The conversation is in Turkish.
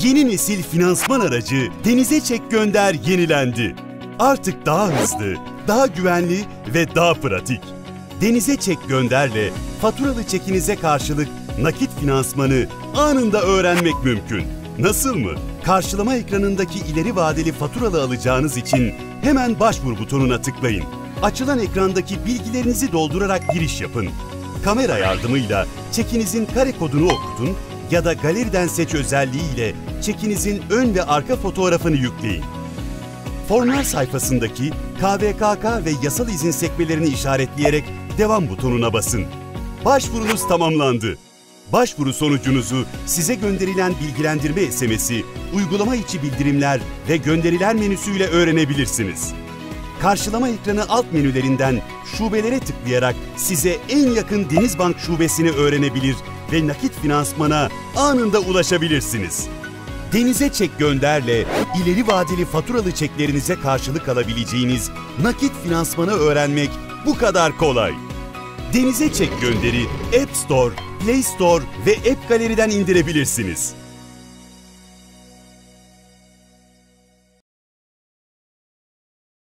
Yeni nesil finansman aracı Denize Çek Gönder yenilendi. Artık daha hızlı, daha güvenli ve daha pratik. Denize Çek Gönder'le faturalı çekinize karşılık nakit finansmanı anında öğrenmek mümkün. Nasıl mı? Karşılama ekranındaki ileri vadeli faturalı alacağınız için hemen başvur butonuna tıklayın. Açılan ekrandaki bilgilerinizi doldurarak giriş yapın. Kamera yardımıyla çekinizin kare kodunu okutun ya da galeriden seç özelliğiyle çekinizin ön ve arka fotoğrafını yükleyin. Formlar sayfasındaki KVKK ve yasal izin sekmelerini işaretleyerek devam butonuna basın. Başvurunuz tamamlandı. Başvuru sonucunuzu size gönderilen bilgilendirme SMS'i, uygulama içi bildirimler ve gönderiler menüsüyle öğrenebilirsiniz. Karşılama ekranı alt menülerinden şubelere tıklayarak size en yakın Denizbank şubesini öğrenebilir ve nakit finansmana anında ulaşabilirsiniz. Denize Çek Gönder'le ileri vadeli faturalı çeklerinize karşılık alabileceğiniz nakit finansmanı öğrenmek bu kadar kolay. Denize Çek Gönder'i App Store, Play Store ve App Gallery'den indirebilirsiniz.